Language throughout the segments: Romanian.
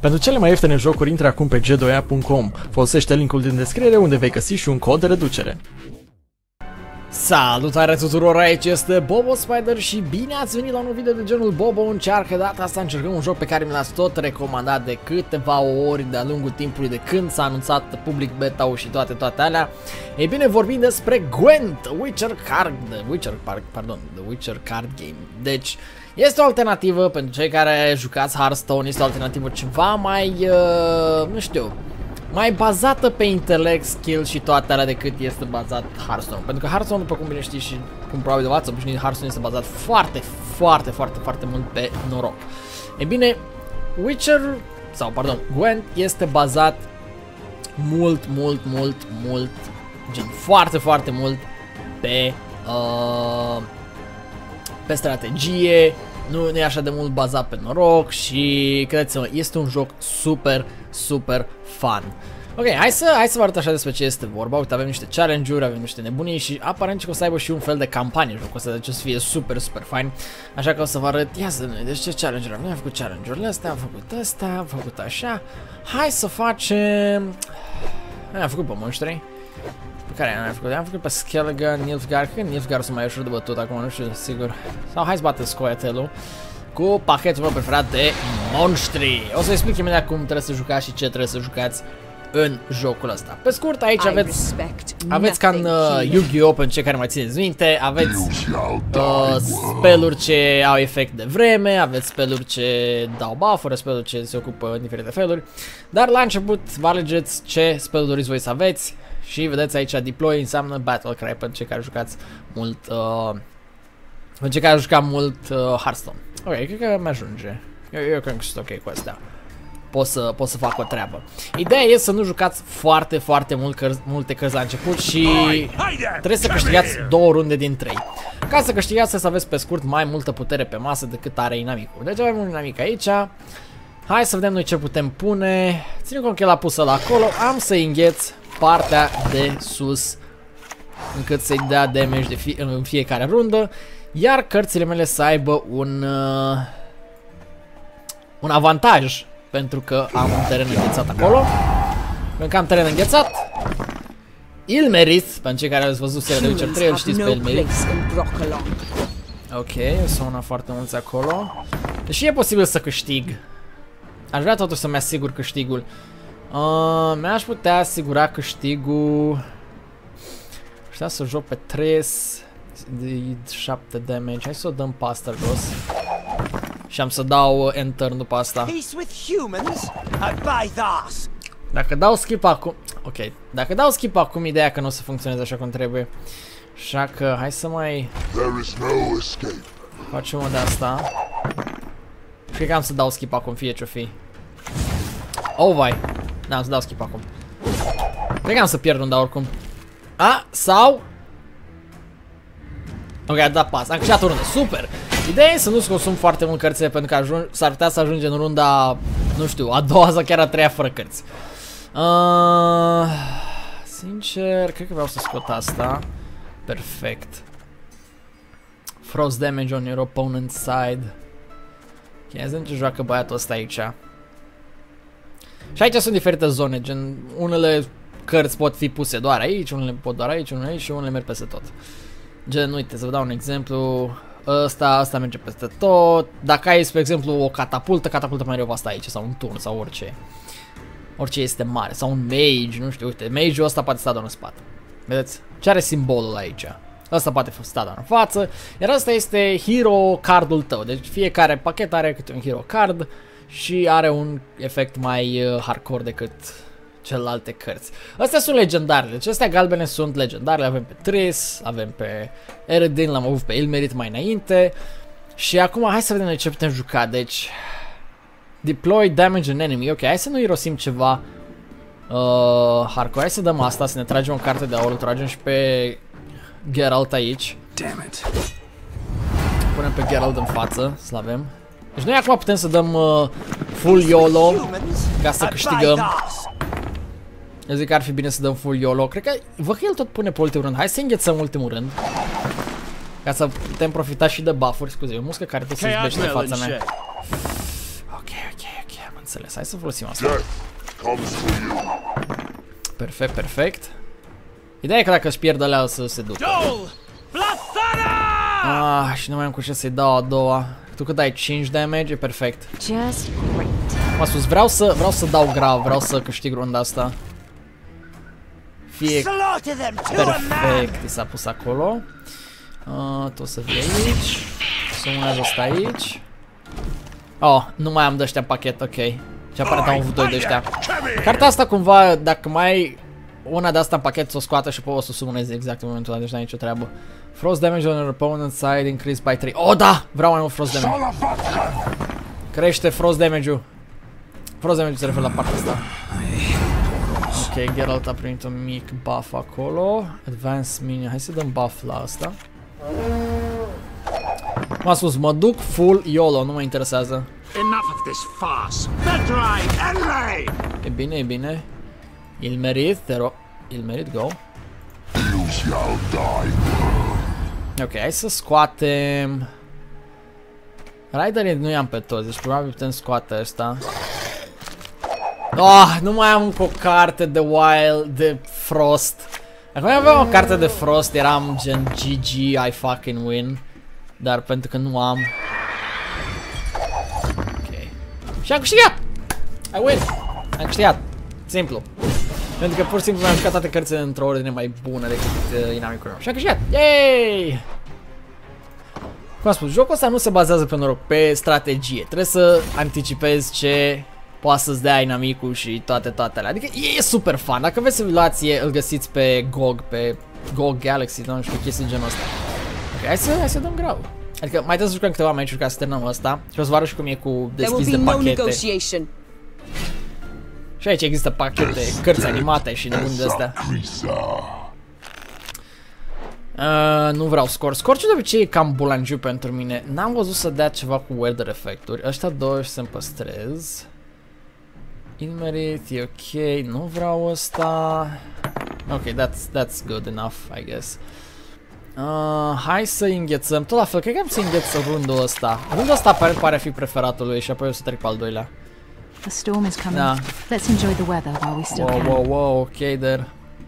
Pentru cele mai ieftine jocuri, intră acum pe g2a.com. Folosește linkul din descriere unde vei găsi și un cod de reducere. Salutare tuturor, aici este Bobo Spider și bine ați venit la un video de genul Bobo încearcă. Data asta încercăm un joc pe care mi l-ați tot recomandat de câteva ori de-a lungul timpului de când s-a anunțat public beta-ul și toate alea. Ei bine, vorbim despre Gwent, The Witcher Card Game. Deci, este o alternativă pentru cei care jucați Hearthstone, este o alternativă ceva mai, nu știu, mai bazată pe intelect, skill și toate alea decât este bazat Hearthstone. Pentru că Hearthstone, după cum bine știți și cum probabil v-ați obișnuit, Hearthstone este bazat foarte mult pe noroc. E bine, Gwent este bazat mult, gen foarte mult pe strategie, nu e așa de mult bazat pe noroc și credeți-mă, este un joc super fun. Ok, hai să vă arăt așa despre ce este vorba. Uite, avem niște challenge-uri, avem niște nebunii și aparent că o să aibă și un fel de campanie jocul ăsta, deci o să fie super fain. Așa că o să vă arăt, ia să vedem, deci ce challenge-uri am. Noi am făcut challenge-urile astea, am făcut astea, am făcut așa. Hai să facem... Am făcut pe monștri. Pe care am făcut? Am făcut pe Skellige, Nilfgaard, că Nilfgaard sunt mai ușor de bătut acum, nu știu sigur. Sau hai să batem Scoia'tael-ul cu pachetul meu preferat de monștri. O să explic imediat cum trebuie să jucați și ce trebuie să jucați în jocul ăsta. Pe scurt, aici aveți ca în Yu-Gi-Oh! Pentru cei care mai țineți minte, aveți spell-uri ce au efect de vreme, aveți spell-uri ce dau buff-uri, spell-uri ce se ocupă în diferite feluri, dar la început vă alegeți ce spell doriți voi să aveți și vedeți aici deploy înseamnă battle cry pentru cei care jucați mult Hearthstone. Ok, cred că mi ajunge. Eu cred că sunt ok cu astea. Pot să fac o treabă. Ideea e să nu jucați foarte multe cărți la început și trebuie să câștigați 2 runde din 3. Ca să câștigați să aveți pe scurt mai multă putere pe masă decât are inamicul. Deci avem un inamic aici. Hai să vedem noi ce putem pune. Ținem cont că el a pus-o la acolo. Am să îngheț partea de sus încât să-i dea damage în fiecare rundă. Iar cărțile mele să aibă un avantaj pentru că am un teren înghețat acolo. Pentru că am teren înghețat, Ilmeris, pentru cei care ați văzut seria de Witcher 3, îl știți pe Ilmeris. Ok, sună foarte mulți acolo. Deși e posibil să câștig. Aș vrea totuși să-mi asigur câștigul. Mi-aș putea asigura câștigul. Aș putea să joc pe 3 de 7 damage. Hai să o dăm pe asta jos. Și am să dau enter după asta. Dacă dau skip acum... Ok, dacă dau skip acum, ideea că nu o să funcționeze așa cum trebuie. Așa că hai să mai... facem o de asta. Cred că am să dau skip acum, fie ce-o fi. Oh, vai. N-am să dau skip acum. Cred că am să pierd runda oricum. Sau... Ok, a dat pas. Am câștigat o rundă. Super! Ideea e să nu-ți consum foarte mult cărțile pentru că s-ar putea să ajunge în runda, nu știu, a doua sau chiar a treia fără cărți. Sincer, cred că vreau să scot asta. Perfect. Frost damage on your opponent's side. Ok, hai să vedem ce joacă băiatul ăsta aici. Și aici sunt diferite zone, gen unele cărți pot fi puse doar aici, unele pot doar aici, unele aici și unele merg peste tot. Gen, uite, să vă dau un exemplu. Asta merge peste tot. Dacă ai, spre exemplu, o catapultă mereu va sta aici, sau un turn, sau orice. Orice este mare, sau un mage, nu știu, uite, mage-ul ăsta poate sta doar în spate. Vedeți? Ce are simbolul aici? Ăsta poate sta doar în față, iar ăsta este hero cardul tău. Deci fiecare pachet are câte un hero card și are un efect mai hardcore decât celelalte cărți. Astea sunt legendarele, deci astea galbene sunt legendare, avem pe Triss, avem pe Eredin, l-am avut pe Ilmerit mai înainte. Și acum hai să vedem ce putem juca, deci... Deploy damage an enemy, ok, hai să nu irosim ceva hardcore, hai să dăm asta, să ne tragem o carte de aur, îl tragem și pe Geralt aici. Punem pe Geralt în față, să-l avem. Deci noi acum putem să dăm full YOLO ca să câștigăm. Eu zic că ar fi bine să dăm full YOLO. Cred că, văd că el tot pune pe ultimul rând. Hai să înghețăm ultimul rând. Ca să putem profita și de buff-uri. Scuze, e o muscă care tot se izbește în fața mea. Ok, am înțeles. Hai să folosim asta. Perfect, perfect. Ideea e că dacă își pierd alea o să se ducă. Și nu mai am cu ce să-i dau a doua. Tu cât dai? 5 damage? E perfect. M-a spus, vreau să dau grav, vreau să câștig runda asta. Fie perfect, i s-a pus acolo. Tu o să vii aici. Să unează asta aici. Oh, nu mai am de ăștia pachet, ok. Și aparent am avut 2 de ăștia. Cartea asta cumva, dacă mai ai una de asta în pachet, să o scoată și apoi o să o summonezi exact în momentul ăla, deci n-ai nicio treabă. Frost damage on your opponent's side increased by 3. Oh, da! Vreau mai mult frost damage. Crește frost damage-ul. Frost damage se referă la partea asta. Ok, Geralt a primit un mic buff acolo. Advance minion. Hai să dăm buff la asta. M-a spus, mă duc full YOLO, nu mă interesează. E bine, e bine. Il merit, te rog. Il merit, go. Ok, hai să scoatem... Riderii nu i-am pe toți, deci probabil putem scoate ăsta. Oh, nu mai am încă o carte de Wild, de Frost. Dacă mai aveam o carte de Frost, eram gen GG, I fucking win. Dar pentru că nu am... Ok. Și am câștigat! I win! Am câștigat. Simplu. Pentru că pur și simplu mi-am jucat toate cărțile într-o ordine mai bună decât inamicul. Și am câștigat! Yay! Cum am spus, jocul ăsta nu se bazează pe noroc, pe strategie. Trebuie să anticipezi ce poate să-ți dea inamicul și toate alea. Adică e super fun. Dacă vreți să-l luați, îl găsiți pe GOG, pe GOG Galaxy, nu știu, chestii genul ăsta. Ok, hai să dăm grau. Adică mai trebuie să jucăm câteva meciuri ca să terminăm ăsta. Și o să vă arăt și cum e cu deschis de pachete. Și aici există pachete, cărți animate și nebuni de astea. Nu vreau scor. Scorciul de obicei e cam bulangiu pentru mine. N-am văzut să dea ceva cu weather efecturi. Ăștia doi să-mi păstrez. Inmerit, e ok. Nu vreau ăsta. Ok, that's good enough, I guess. Hai să înghețăm. Tot la fel, cred că am să îngheț rundul ăsta. Rundul ăsta pare a fi preferatul lui și apoi o să trec pe al doilea. The storm is coming. Da. Let's enjoy the weather while we still can. Wow, ok there.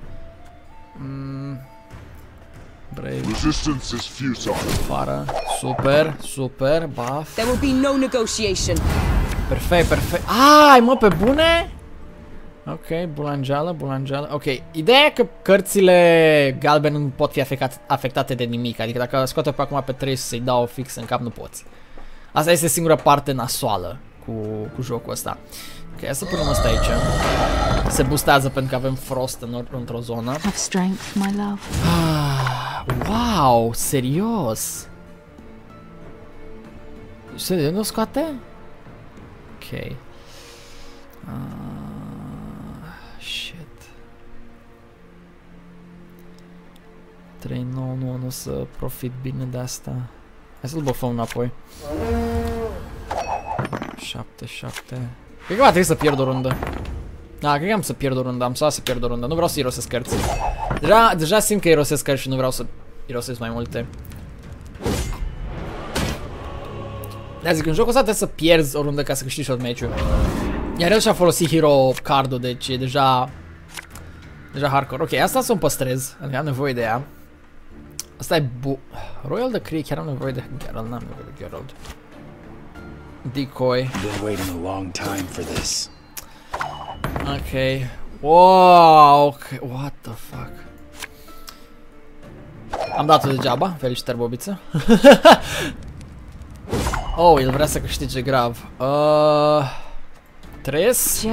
Brave. Resistance is futile. Afară. Super, buff. There will be no negotiation. Perfect. Ai, mă, pe bune? Ok, bulangeală. Ok, ideea e că cărțile galbene nu pot fi afectate de nimic. Adică dacă scoate pe acum pe 3 să-i dau fix în cap, nu poți. Asta este singura parte nasoală cu jocul ăsta. Ok, hai să punem asta aici. Se boostează pentru că avem frost într-o zonă. Have strength, my love. Wow, serios? Serios, nu scoate? Ok. Shit. 3-9, nu o să profit bine de asta. Hai să-l băfăm înapoi. 7. Cred că va trebui să pierd o rundă. Da, cred că am să pierd o rundă, am să pierd o rundă. Nu vreau să irosesc cărți. Deja simt că irosesc cărți și nu vreau să irosesc mai multe. Da, zic, în jocul ăsta trebuie să pierzi o rundă ca să câștigi tot meciul. Iar el și-a folosit hero card-ul, deci e deja hardcore. Ok, asta să o păstrez, adică am nevoie de ea. Asta e Royal the Cree, chiar am nevoie de Geralt, n-am nevoie de Geralt. Decoy. Been waiting a long time for this. Ok. Wow, okay. What the fuck? Am dat-o degeaba, felicitări, bobiță. Oh, el vrea să câștige grav. Tres.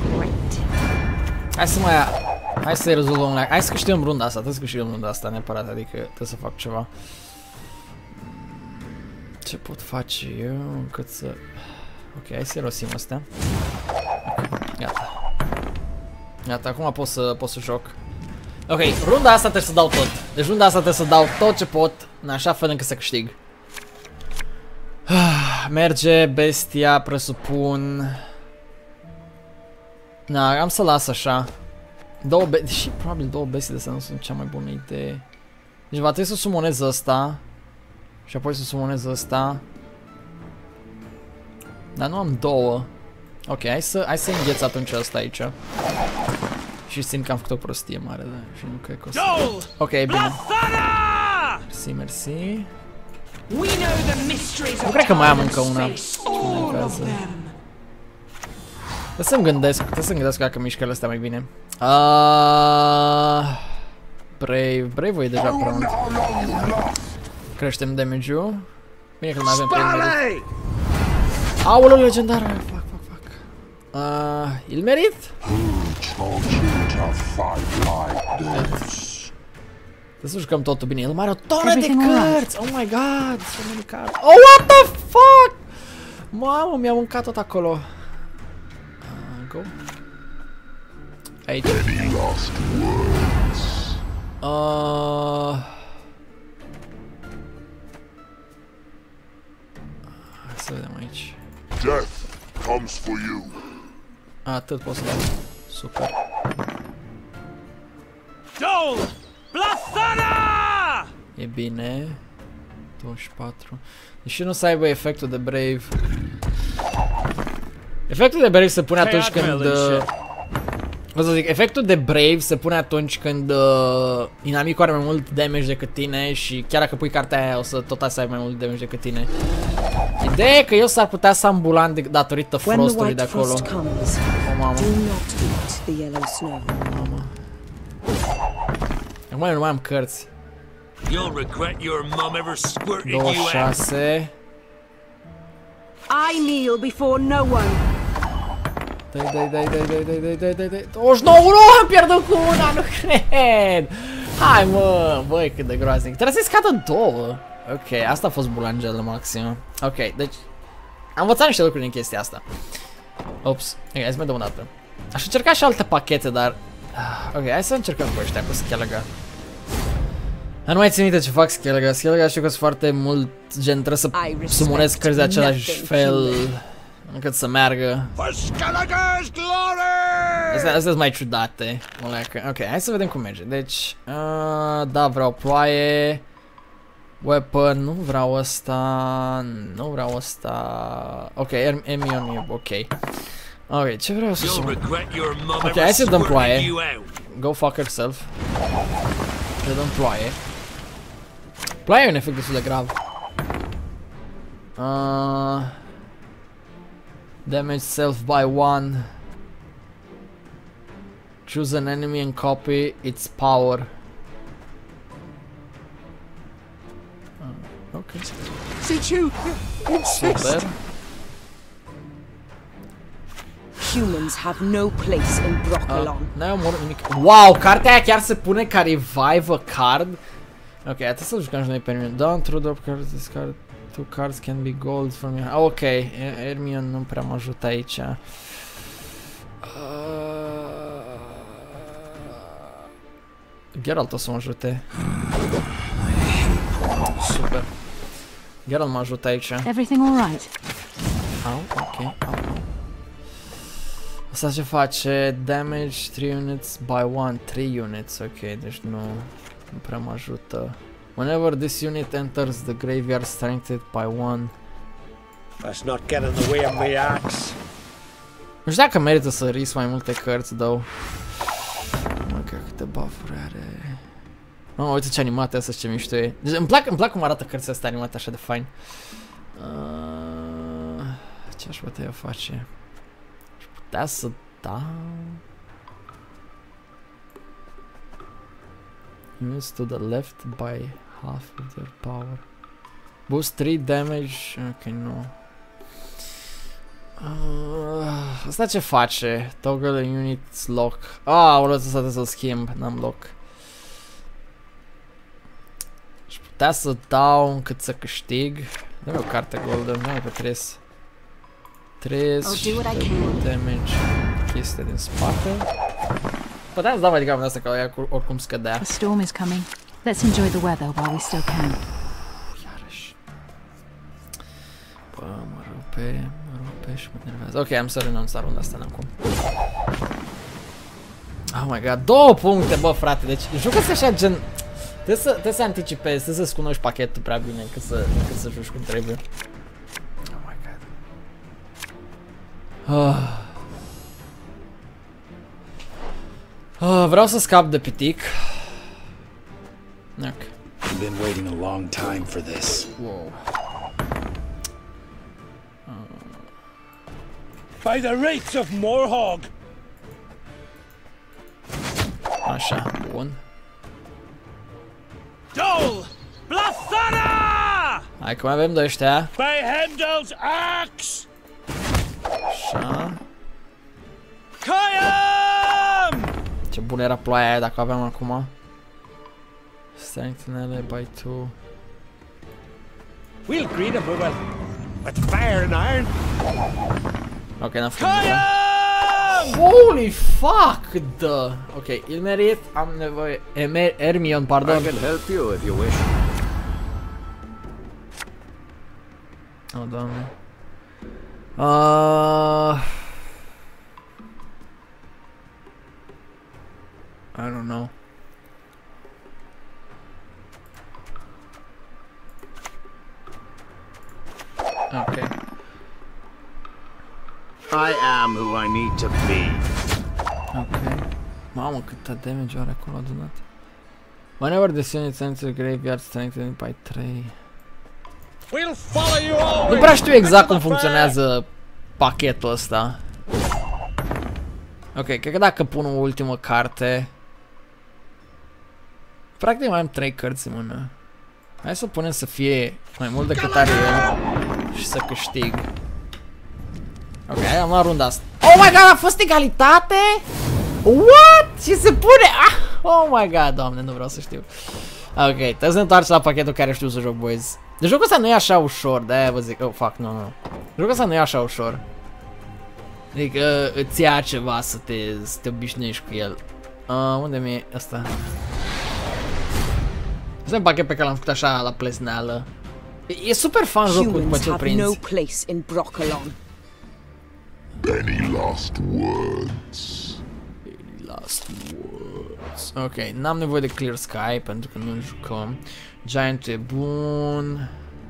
Hai să-i rezolvăm. Hai să câștigăm runda asta, trebuie să câștigăm runda asta neapărat, adică trebuie să fac ceva. Ce pot face eu încât să... Ok, hai să rosim astea. Okay, gata, acum pot să joc. Ok, runda asta trebuie să dau tot. Deci runda asta trebuie să dau tot ce pot, în așa fel încât să câștig. Merge bestia, presupun. Na, am să las așa. Și probabil două bestii de astea nu sunt cea mai bună idee. Deci va trebui să sumonez ăsta. Și apoi să sumonez ăsta. Dar nu am două. Ok, hai să îngheț atunci asta aici. Și simt că am făcut o prostie mare, da, și nu cred că o să... Ok, bine. Mersi. Nu cred că mai am încă una. Trebuie să-mi gândesc dacă mișcările astea mai bine. Brave-ul e deja prompt. Creștem damage-ul. Bine că nu mai avem prin. Aoleu, legendară! Fuck. Il merit? Trebuie să jucăm totul bine. El mai are o tonă de cărți! Oh my god! So many cards. Oh, what the fuck! Mamă, mi-a mâncat tot acolo. Go. Aici. Hai să vedem aici. Death comes for you. Atât pot să dau. Super. Joel! Blathana! E bine. 24. Deși nu să aibă efectul de Brave. Efectul de Brave se pune atunci când... Vă să zic, efectul de Brave se pune atunci când inamicul are mai mult damage decât tine și chiar dacă pui cartea aia o să tot să aibă mai mult damage decât tine. Ideea e că eu s-ar putea să ambulant datorită frostului de acolo. O, mamă. Acum nu mai am cărți. 26. I kneel before no one. Dai. 29, nu, am pierdut cu una, nu cred. Hai mă, băi, cât de groaznic. Trebuie să-i scadă 2. Ok, asta a fost bulangel maxim. Ok, deci am învățat niște lucruri din chestia asta. Ops, ok, hai să mai dăm o dată. Aș încerca și alte pachete, dar... Ok, hai să încercăm cu ăștia, cu Skellige. Nu mai țin minte ce fac Skellige. Skellige știu că sunt foarte mult, gen, trebuie să sumonez cărți de același fel încât să meargă. Astea sunt mai ciudate. Ok, hai să vedem cum merge. Deci, da, vreau ploaie. Weapon, nu vreau ăsta. Nu vreau ăsta. Ok, Emion e ok. Ok, ce vreau să sun? Ok, hai să dăm ploaie. Go fuck yourself. Să dăm ploaie. Ploaia e un efect destul de grav. Damage self by 1. Choose an enemy and copy its power. Ok. Super. Humans have no place in Brokilon. N-ai omorât nimic. Wow, cartea aia chiar se pune ca revive a card? Ok, atât să jucăm și noi pe mine. Don't throw drop cards, discard 2 cards can be gold from your... Ok, Hermione nu prea mă ajută aici. Geralt o să mă ajute. Super. Geralt mă ajută aici. Everything all right? Ok. Asta ce face? Damage 3 units by 1. 3 units, ok, deci nu prea mă ajută. Whenever this unit enters the graveyard, strengthened by 1. Let's not get in the way of my axe. Nu știu dacă merită să risc mai multe cărți, though. Mă, câte buff-uri are. Oh, uite ce animate asta, ce mișto e. Deci, îmi plac cum arată cărțile astea animate așa de fain. Ce aș putea eu face? Aș putea să dau... Use to the left by half of their power. Boost 3 damage. Ok, nu. Asta ce face? Toggle units lock. O lăsat să-l schimb, n-am lock. Aș putea să dau încât să câștig. Dă-mi o carte golden, dă-mi pe Tres. Tres și damage. Chestia din spate. Puteam să dau mai degrabă asta, că ea oricum scădea. The storm is coming. Let's enjoy the weather while we still can. Iarăși. Bă, mă rupe și mă nervează. Ok, am să renunț la runda asta n-acum. Oh my god, 2 puncte, bă, frate, deci jucă-ți așa gen... Trebuie să anticipezi, trebuie să-ți cunoști pachetul prea bine încât să joci cum trebuie. Oh my god. Vreau să scap de pitic. Ok. I've been waiting a long time for this. Wow. By the rates of Morhog! Așa, bun. Dol! Blathana! Hai că mai avem de ăștia. By Heimdall's axe! Așa. Kayam! Ce bună era ploaia aia dacă aveam acum. Strength in ally by 2. We'll greet him with fire and iron. Ok, n-am făcut. Kayam! Holy fuck, the. Ok, Ilmerit, am nevoie. Hermione, pardon. I can help you if you wish. Oh, doamne. I don't know. Okay. I am who I need to be. Ok. Mamă, cât damage are acolo adunat. Whenever the unit enters the graveyard, strengthened by 3. We'll follow you all. Nu prea știu exact cum funcționează pachetul ăsta. Ok, cred că dacă pun o ultimă carte... Practic mai am 3 cărți în mână. Hai să punem să fie mai mult decât are el și să câștig. Ok, hai, am luat runda asta. Oh my god, a fost egalitate? What? Ce se pune? Ah! Oh my god, doamne, nu vreau să știu. Ok, trebuie să ne întoarcem la pachetul care știu să joc, boys. Deci jocul ăsta nu e așa ușor, de-aia vă zic. Oh, fuck, nu. Jocul ăsta nu e așa ușor. Adică îți ia ceva să te obișnuiești cu el. Unde mi-e ăsta? Asta e un pachet pe care l-am făcut așa la plesneală. E super fun jocul după ce-l prinzi. No place in Broccolon. Any last words? Last words. Ok, n-am nevoie de Clear Sky pentru că nu jucăm. Giant e bun.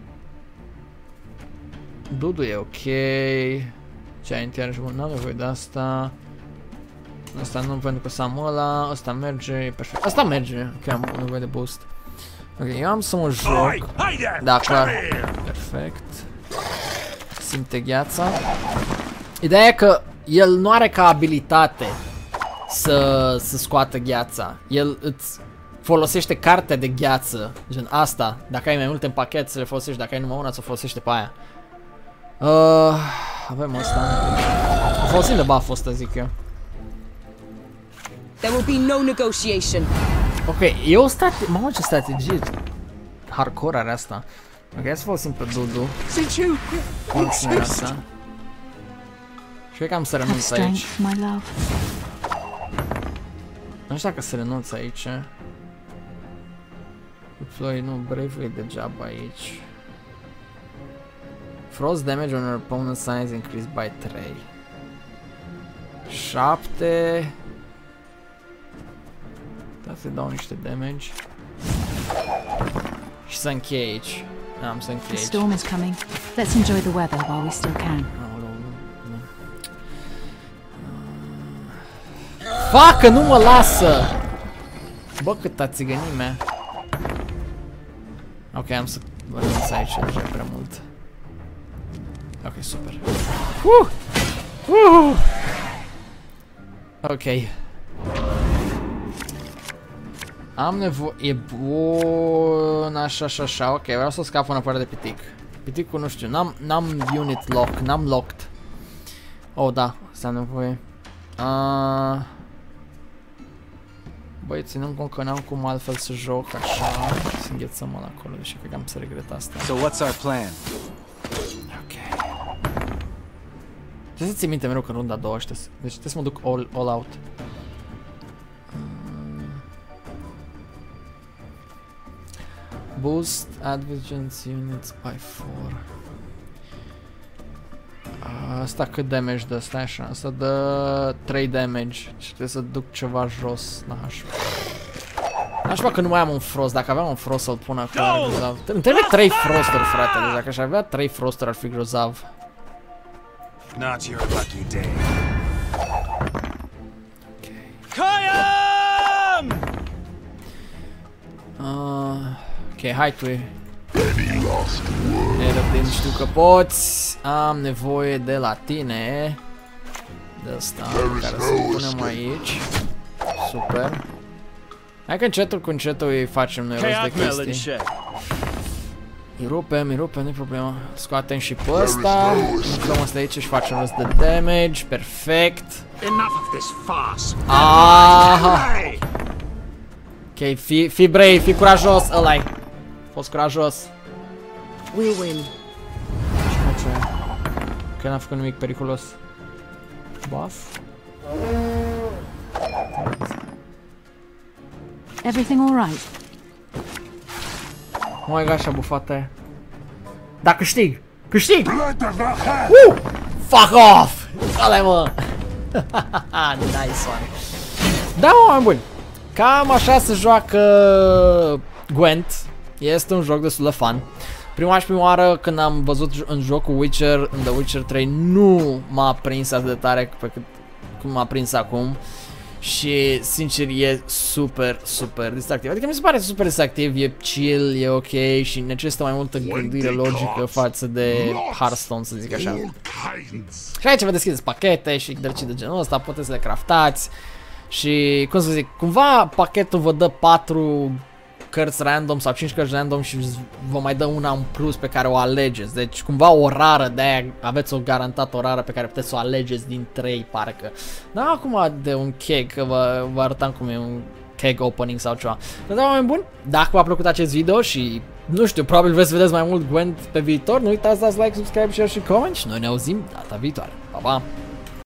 Dudu e ok. Giant iarăși bun, n-am nevoie de asta. Asta nu, pentru că să am ăla. Asta merge, e perfect. Asta merge, ok, am nevoie de boost. Ok, eu am să mă joc. Da, clar. Perfect. Simte gheața. Ideea e că el nu are ca abilitate să scoată gheața. El îți folosește cartea de gheață, gen asta. Dacă ai mai multe în pachet să le folosești, dacă ai numai una să o folosește pe aia. Avem asta. Folosim de buff-ul ăsta, zic eu. There will be no negotiation. Ok, e o strategie. Mamă, ce strategie hardcore are asta. Ok, hai să folosim pe Dudu. Folosim asta. Și cred că am să renunț aici. Nu știu dacă să renunț aici. Deploy, nu, Bravely degeaba aici. Frost damage on your opponent's size increased by 3. 7. Da, să dau niște damage. Și să închei aici. Am să închei aici. The storm is coming. Let's enjoy the weather while we still can. Facă, nu mă lasă! Bă, câta țigănime. Ok, am să renunț aici, deja prea mult. Ok, super. Ok. Am nevoie... E bun... Așa. Ok, vreau să scap în afară de pitic. Piticul nu știu, n-am unit lock, n-am locked. Oh, da, asta am nevoie. Băi, ținând cont că n-am cum altfel să joc așa, să înghețăm ăla acolo, deși cred că am să regret asta. So what's our plan? Ok. Trebuie să ții minte mereu că în runda a doua ăștia, deci trebuie să mă duc all out. Boost advantage units by 4. Asta cât damage dă? Stai așa, asta dă 3 damage și trebuie să duc ceva jos. N-aș că nu mai am un frost, dacă aveam un frost să-l pun acolo. Îmi trebuie 3 frosturi, frate, deci dacă aș avea 3 frosturi ar fi grozav. Not your lucky day. Kayam! Ok, hai tu. Any last words? Erătin, știu că poți. Am nevoie de la tine. De asta, care să-l punem aici. Super. Hai că încetul cu încetul îi facem noi rost de chestii. Îi rupem, nu-i problema. Scoatem și pe ăsta. Intrăm asta aici și facem rost de damage. Perfect. Enough of this farce. Ah! Ok, fi brave, fi curajos, ăla-i. Fost curajos. We'll win. Că n-am făcut nimic periculos. Buff? Everything all right? Oh my god, așa bufata aia. Da, câștig! Câștig! Fuck off! Ăla-i, mă! Nice one. Da, mă, oameni buni. Cam așa se joacă Gwent. Este un joc destul de fun. Prima și prima oară când am văzut în jocul Witcher, în The Witcher 3, nu m-a prins atât de tare pe cât cum m-a prins acum. Și, sincer, e super distractiv. Adică mi se pare super distractiv, e chill, e ok și necesită mai multă gândire logică față de Hearthstone, să zic așa. Și aici vă deschideți pachete și drăcii de genul ăsta, puteți să le craftați. Și, cum să zic, cumva pachetul vă dă 4 cărți random sau 5 cărți random și vă mai dă una în plus pe care o alegeți. Deci cumva o rară, de-aia aveți o garantată o rară pe care puteți să o alegeți din 3 parcă. Da, acum de un keg, că vă arătam cum e un keg opening sau ceva. Dar da, oameni buni, dacă v-a plăcut acest video și nu știu, probabil vreți să vedeți mai mult Gwent pe viitor, nu uitați să dați like, subscribe, share și comment și noi ne auzim data viitoare. Pa, pa!